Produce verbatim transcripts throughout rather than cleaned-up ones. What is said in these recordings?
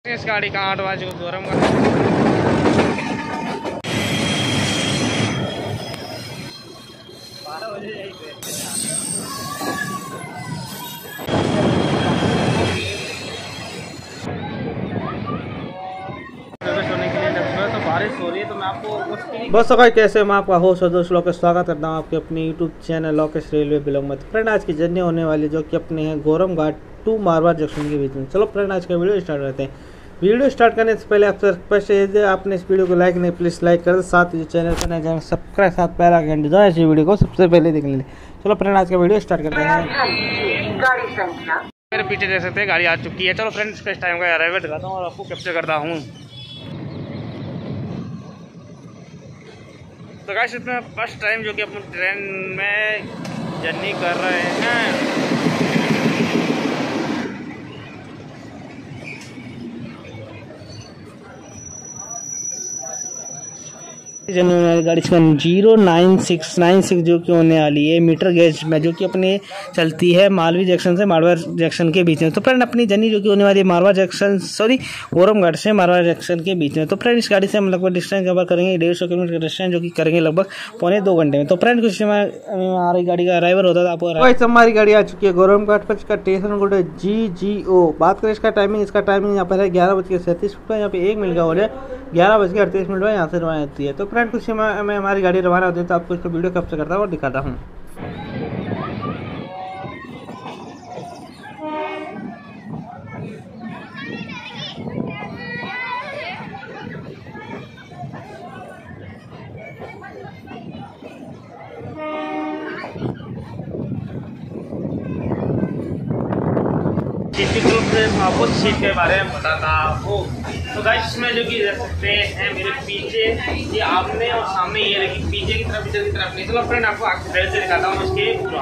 इस गाड़ी का आठ बजे गोरम का बारिश हो रही है तो मैं आपको बस सकाल कैसे मैं आपका होस्ट सदोष लोकेश स्वागत करता हूँ आपके अपने YouTube channel Lokesh railway blog में। फ्रेंड आज की जर्नी होने वाली जो कि अपने हैं गोरम घाट टू मारवाड़ जंक्शन के बीच में। चलो फ्रेंड आज का वीडियो स्टार्ट करते हैं। वीडियो स्टार्ट करने से पहले आपसे रिक्वेस्ट है आपने इस वीडियो को लाइक नहीं प्लीज़ लाइक कर दो, साथ ही चैनल पर नए चैनल सब्सक्राइब साथ पहला घंटे दो ऐसी वीडियो को सबसे पहले देखने लिए। चलो फ्रेंड आज का वीडियो स्टार्ट करते हैं। गाड़ी संख्या मेरे पीछे देख सकते हैं गाड़ी आ चुकी है। चलो फ्रेंड्स किस टाइम का अराइवल दिखाता हूँ और आपको कैप्चर करता हूँ। तो गाइस इसमें फर्स्ट टाइम जो कि अपने ट्रेन में जर्नी कर रहे हैं। गाड़ी इसका zero nine six nine six जो कि होने वाली है मीटर गेज में, जो कि अपने चलती है मालवी जंक्शन से मारवाड़ जंक्शन के बीच में। तो फ्रेंड अपनी जर्नी जो कि होने वाली है मारवाड़ जंक्शन सॉरी गोरम घाट से मारवाड़ जंक्शन के बीच में। तो फ्रेंड इस गाड़ी से हम लगभग डिस्टेंस कवर करेंगे डेढ़ सौ किलोमीटर का डिस्टेंस जो कि करेंगे लगभग पौने दो घंटे में। तो फ्रेंड कुछ समय हमारी गाड़ी का अराइवल होता था आपको। हमारी गाड़ी आ चुकी है गोरम घाट पर, इसका स्टेशन कोड है जी जी ओ। बात करें इसका टाइमिंग, इसका टाइमिंग यहाँ पर है ग्यारह बज के सैंतीस मिनट है। यहाँ पे एक मिनट का हो रहा है ग्यारह बज के अड़तीस मिनट में यहाँ से रवाना होती है। तो फ्रेंड कुछ समय में हमारी गाड़ी रवाना होती है तो आपको इसका वीडियो कैप्चर करता हूँ और दिखाता हूँ। आपको सीट के बारे में बताता हूँ। तो गाइस इसमें जो कि देख सकते हैं मेरे पीछे ये आपने और सामने ये रखी पीछे की तरफ पीछे की तरफ नहीं। चलो फ्रेंड आपको आगे साइड से दिखाता हूँ इसके पूरा।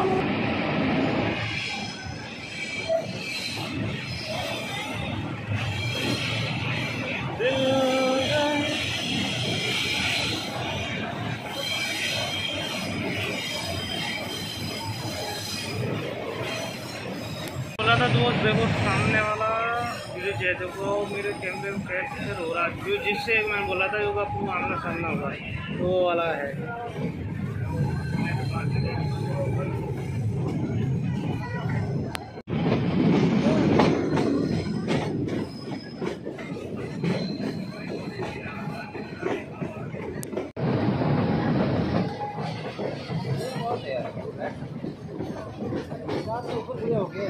बोला था दोस्त देखो सामने वाला ब्रिज है, देखो मेरे कैमरे में कैप्चर हो रहा है जिससे मैं बोला था योगा अपना आमना सामना होगा वो वाला है। हो गया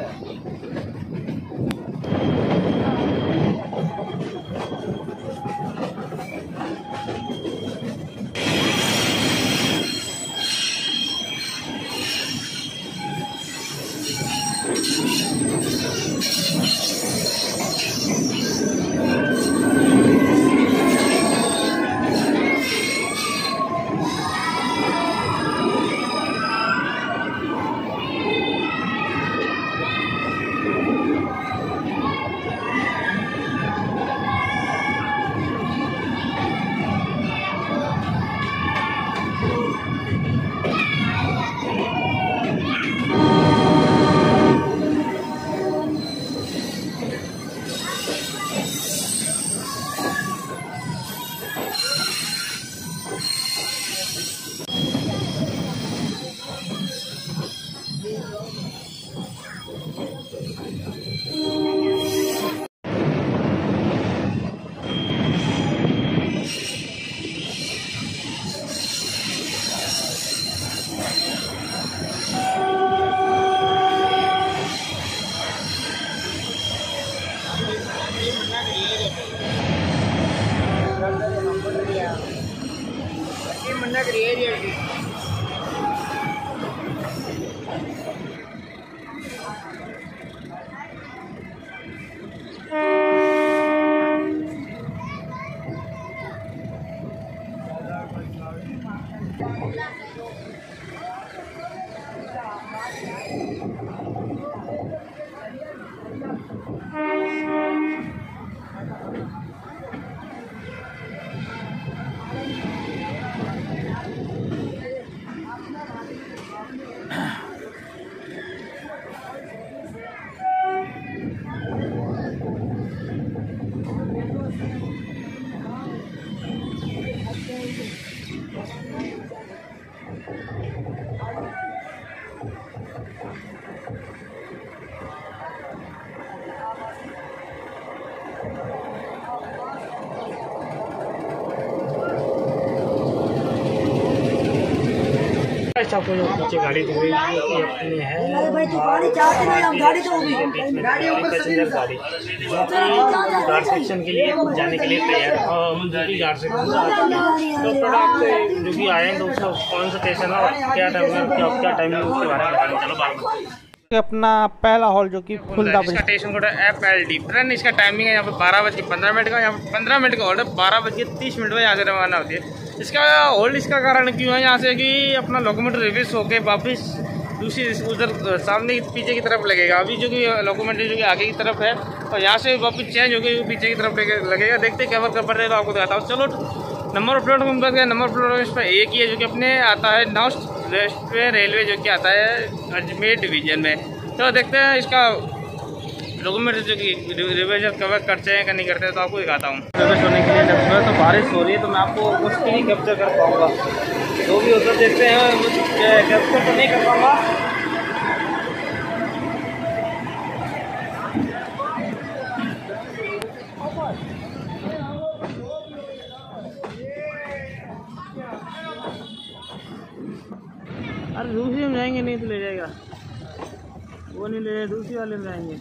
आपको जो पीछे गाड़ी दिख रही है जो कि अपनी है पैसेंजर गाड़ी जो कि गार्ड सेक्शन के लिए जाने के लिए तैयार है और हम जो कि गार्ड सेक्शन से आते हैं तो थोड़ा आपसे जो कि आए तो उसका कौन सा स्टेशन है और क्या टाइम है क्या क्या टाइमिंग है उसके बारे में बताने चलो बात अपना पहला हॉल जो कि फुल इसका स्टेशन कोड है एफ एल डी ट्रेन। इसका टाइमिंग है यहाँ पे बारह बज के पंद्रह मिनट का, यहाँ पे पंद्रह मिनट का होल्ड है, बारह बज के तीस मिनट में यहाँ से रवाना होती है। इसका होल्ड इसका कारण क्यों है यहाँ से कि अपना लोकोमोटिव रिवर्स होके वापस दूसरी उधर सामने पीछे की तरफ लगेगा। अभी जो कि लोकोमोटिव जो कि आगे की तरफ है और यहाँ से वापस चेंज होकर पीछे की तरफ लगेगा। देखते कवर कर पड़ रहे तो आपको दिखाता हूँ। चलो नंबर प्लेट में बस गया, नंबर प्लेट इस पर एक ही है जो कि अपने आता है नॉर्थ वेस्ट पे रेलवे जो कि आता है अजमेर डिवीजन में। तो देखते हैं इसका डॉक्यूमेंट जो कि रिविजन कवर करते हैं कि नहीं करते हैं तो आपको दिखाता हूँ। प्रवेश होने के लिए जब तो बारिश हो रही है तो मैं आपको कुछ भी नहीं कैप्चर कर पाऊँगा, जो भी होता देखते हैं कैप्चर तो नहीं कर पाऊँगा। अरे दूसरी में जाएंगे नहीं तो ले जाएगा, वो नहीं ले, दूसरी वाले में जाएंगे।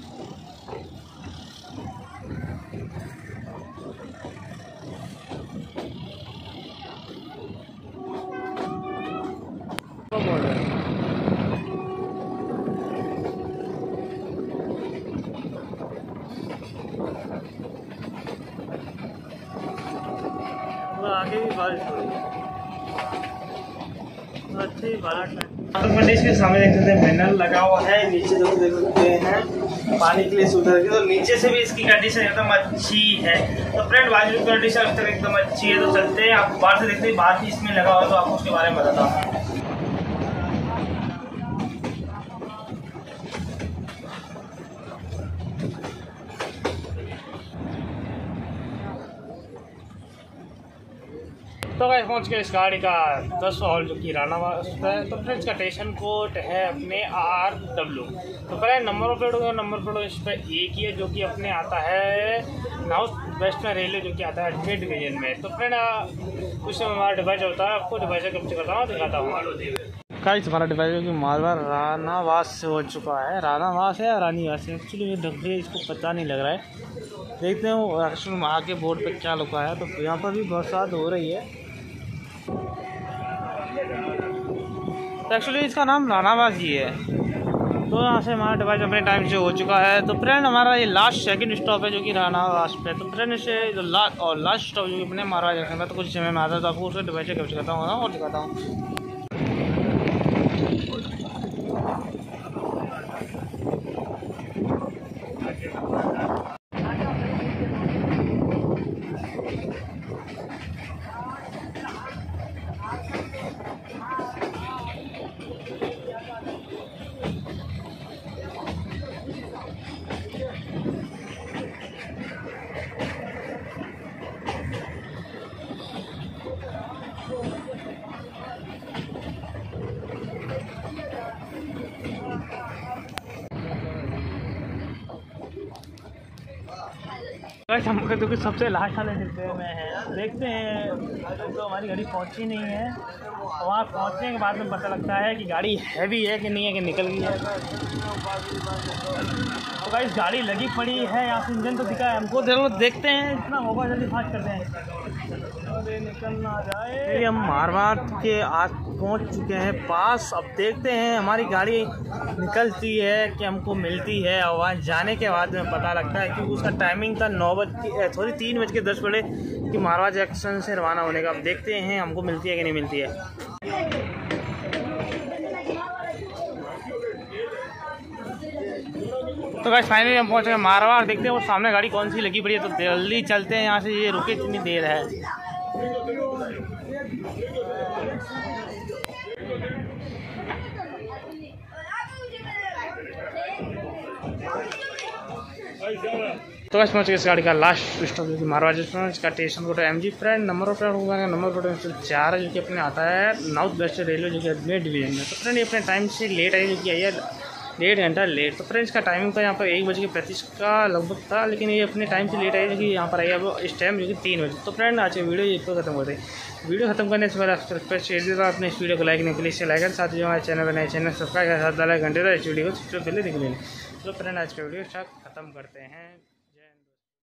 आगे भी बारिश हो रही है, अच्छी बारिश है। आंध्र प्रदेश के सामने देख सकते हैं बैनर लगा हुआ है, नीचे जो देख सकते हैं पानी के लिए सुविधा की, तो नीचे से भी इसकी कंडीशन एकदम अच्छी है। तो फ्रेंड बाजू की कंडीशन अब तक एकदम अच्छी है। तो चलते हैं, आप बाहर से देखते हैं बाहर भी इसमें लगा हुआ, तो आपको उसके बारे में बताता हूँ। तो गाइस पहुंच गए इस गाड़ी का दसवां हॉल जो कि रानावास है। तो फ्रेंड इसका स्टेशन कोड है अपने आर डब्ल्यू। तो फ्रेंड नंबर प्लेट होगा, नंबर प्लेट इस पर एक ही है जो कि अपने आता है नॉर्थ वेस्ट में रेलवे जो कि आता है अजमेर डिवीजन में। तो फ्रेंड उस समय हमारा डिवाइस होता है, आपको डिवाइस कब करता हूँ दिखाता हूँ। गाइस हमारा डिवाइस जो कि मालवा रानावास से हो चुका है, रानावास है या रानीवास है एक्चुअली ये ढंग से इसको पता नहीं लग रहा है। देखते हैं एक्चुअली आगे बोर्ड पर क्या लिखा है। तो यहाँ पर भी बरसात हो रही है, तो एक्चुअली इसका नाम रानावास ही है। तो यहाँ से हमारा डिवाइस अपने टाइम से हो चुका है। तो फ्रेंड हमारा ये लास्ट सेकंड स्टॉप है जो कि रानावास पे। तो फ्रेंड इसे जो लास्ट और लास्ट स्टॉप जो कि अपने मारवा जंक्शन में, तो कुछ समय में आता है तो आपको उसका डिवाइस कैप्चर करता हूँ और दिखाता हूँ। हम तो कुछ सबसे लास्ट वाले डिब्बे में है, देखते हैं। तो हमारी गाड़ी पहुंची नहीं है, वहाँ पहुंचने के बाद में पता लगता है कि गाड़ी हैवी है कि नहीं है कि निकल गई है। तो गाइस गाड़ी लगी पड़ी है, यहाँ से इंजन तो दिखा है हमको, जरूर देखते हैं इतना होगा जल्दी फास्ट करते हैं निकल ना जाए। हम मारवाड़ के आज पहुंच चुके हैं पास। अब देखते हैं हमारी गाड़ी निकलती है कि हमको मिलती है, और वहाँ जाने के बाद में पता लगता है क्योंकि उसका टाइमिंग था नौ बज के सॉरी तीन बज के दस बजे कि मारवाड़ जंक्शन से रवाना होने का। अब देखते हैं हमको मिलती है कि नहीं मिलती है। तो गाइस फाइनली हम पहुंच गए मारवाड़। देखते हैं वो सामने गाड़ी कौन सी लगी पड़ी है, तो जल्दी चलते हैं यहाँ से, ये रुके इतनी देर है। तो बस पहुंच गए इस गाड़ी का लास्ट स्टॉप जो कि मारवाड़ जंक्शन, इसका station code M G. Friend number of plate होगा, नंबर प्लेट चार है जो कि अपने आता है नॉर्थ वेस्ट रेलवे जो कि अजमेर डिवीजन में। तो फ्रेंड ये अपने टाइम से लेट आई जो कि आई है डेढ़ घंटा लेट। तो फ्रेंड्स का टाइमिंग का यहाँ पर एक बजे के पैंतीस का लगभग था, लेकिन ये अपने टाइम से लेट आई क्योंकि यहाँ पर आई अब इस टाइम जो कि तीन बजे। तो फ्रेंड आज की वीडियो ये पर खत्म करते हैं। वीडियो खत्म करने से पहले आपसे रिक्वेस्ट शेयर दीजिएगा, अपने इस वीडियो को लाइक नहीं प्लीज़ से लाइक करें, साथ ही जो हमारे चैनल बनाए चैनल सब्सक्राइब कर साथ डाला घंटे इस वीडियो को सबसे पहले दिख लें। तो फ्रेंड आज का वीडियो स्टार्ट खत्म करते हैं।